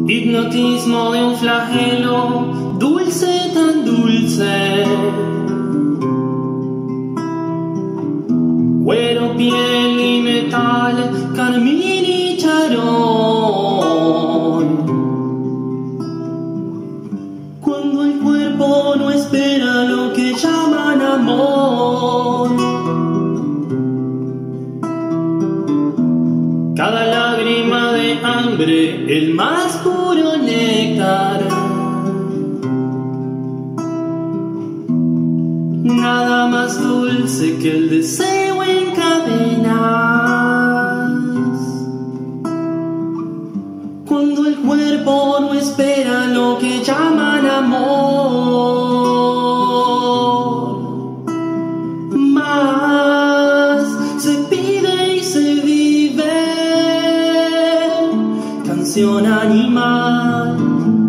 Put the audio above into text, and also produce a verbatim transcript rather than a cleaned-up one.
Hipnotismo de un flagelo, dulce tan dulce. Cuero, piel y metal, carmín y charón. Cuando el cuerpo no espera lo que llaman amor. Cada lágrima de hambre, el más puro néctar. Nada más dulce que el deseo en cadenas. Cuando el cuerpo no espera lo que llaman amor. Más se pide y se vive. Canción animal.